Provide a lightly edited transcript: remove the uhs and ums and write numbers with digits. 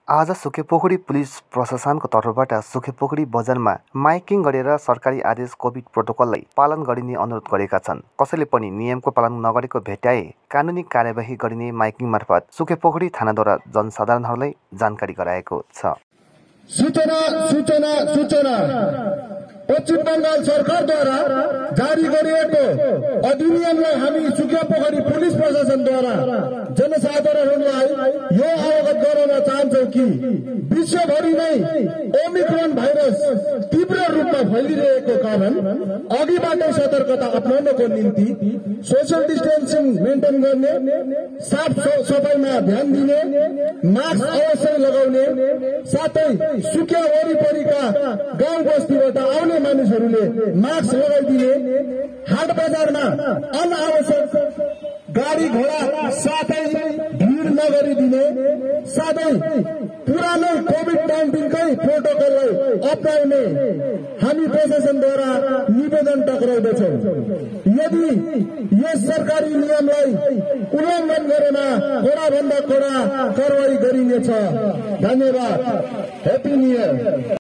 आज सुकेपोखरी पुलिस प्रशासनको तर्फबाट सुकेपोखरी बजारमा माइकिङ गरेर सरकारी आदेश कोभिड प्रोटोकललाई पालन गरिने अनुरोध गरेका छन्। कसैले पनि नियमको पालन नगरेको भेट्टाए कानुनी कार्यवाही गरिने माइकिङ मार्फत सुकेपोखरी थानाद्वारा जनसाधारणहरूलाई जानकारी गराएको छ। सूचना सूचना सूचना पश्चिम बंगाल सरकारद्वारा जारी गरिएको अधिनियमलाई हामी सुकेपोखरी पुलिस प्रशासनद्वारा जनसाधारणहरूलाई यो अवगत गराउन चाहन्छौं कि विश्वभरि नै ओमिक्रोन भाइरस तीव्र रूपमा फैलिरहेको कारण अघिबाटै सतर्कता अपनाउनको निम्ति सोशल डिस्टेन्सिङ मेन्टेन गर्ने, साफ सफाइमा ध्यान दिने, मास्क अवश्य लगाउने, साथै सुकिया वरिपरिका गाउँ बस्तीबाट आउने मानिसहरूले मास्क लगाइदिने, हाट बजारमा अनावश्यक गाडी घोडा साथै भिड नगरिदिने, साथै पुरानो कोभिड-19कै प्रोटोकललाई अपनाउने हामी प्रशासनद्वारा निवेदन टक्राउँदछौं। यदि यस सरकारी नियमलाई उल्लङ्घन गरेमा कडाभन्दा कडा कारवाही गरिनेछ। धन्यवाद। Happy new year.